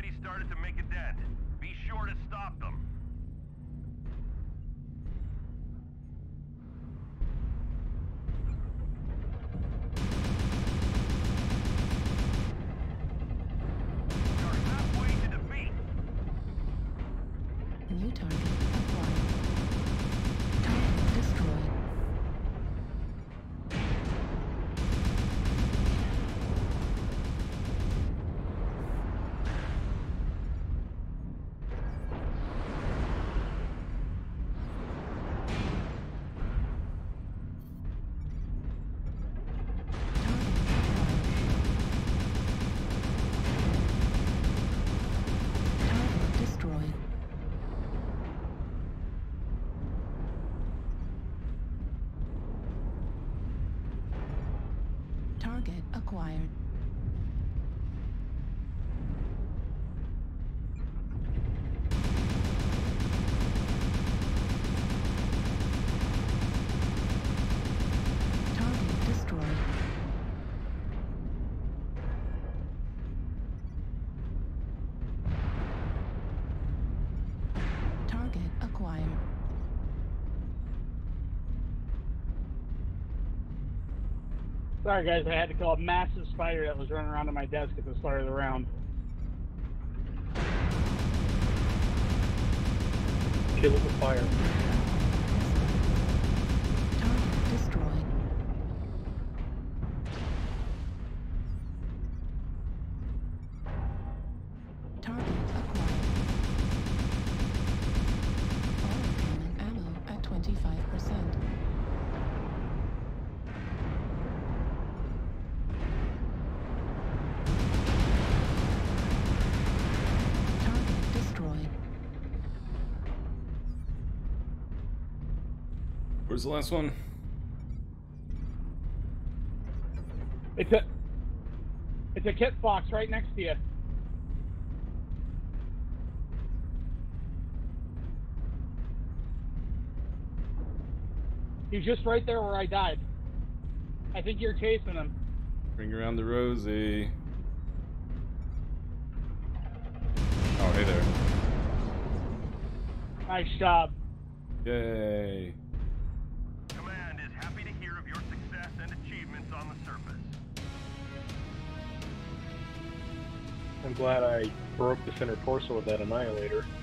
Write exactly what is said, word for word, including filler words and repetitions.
already started to make a dent. Be sure to stop them. You're halfway to defeat. New target acquired. Target destroyed. Target acquired. Target destroyed. Target acquired. Sorry guys, I had to kill a massive spider that was running around on my desk at the start of the round. Kill it with fire. Target destroyed. Target acquired. All incoming ammo at twenty-five percent. Target destroyed. Where's the last one? It's a, it's a kit box right next to you. He's just right there where I died. I think you're chasing him. Bring around the Rosie. Oh, hey there. Nice job. Yay. Command is happy to hear of your success and achievements on the surface. I'm glad I broke the center torso with that annihilator.